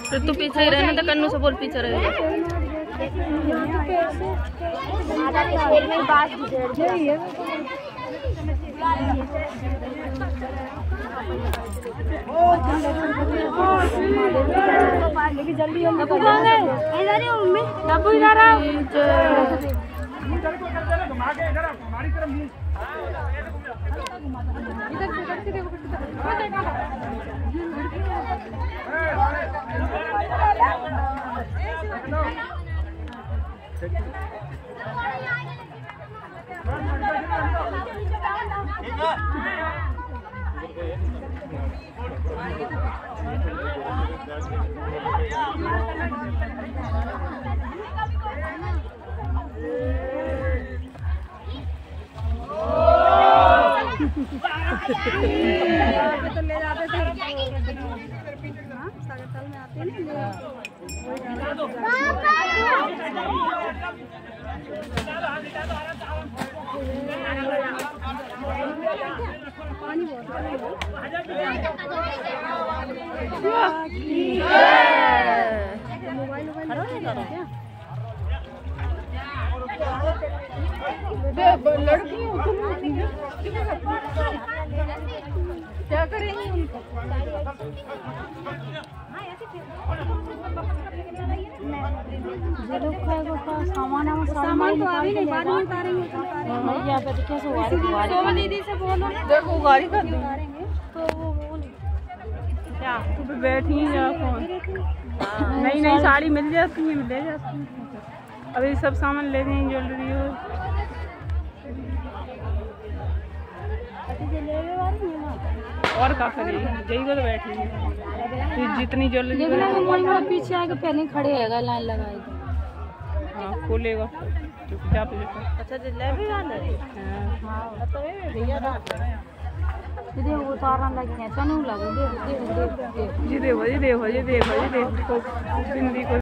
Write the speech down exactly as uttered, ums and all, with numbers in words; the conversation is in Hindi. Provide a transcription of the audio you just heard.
फिर तू पीछे ही रहना तो कन्नू से बोल पीछे रहेगा। जल्दी डब्बू इधर आओ। तो ले जाते थे सागरताल में आते हैं पानी लड़की क्या करेंगे उनको? सामान सामान तो अभी नहीं, बाद में उतारेंगे। दीदी से बोलो देखो गाड़ी कर देंगे तो वो बोल क्या तू पे बैठी जा कौन नई नई साड़ी मिल जाती है, ले जाती है। अभी सब सामान ले गए ज्वेलरी हो और का करेगी, यही को तो बैठी है जितनी ज्वेलरी पीछे आके पहले खड़े रहेगा लाइन लगाएगा। हाँ खोलेगा चुपचाप। अच्छा दीदी वो तारा लग गया चनू लगे। जी देखो जी देखो जी देखो जी देखो बिंदी को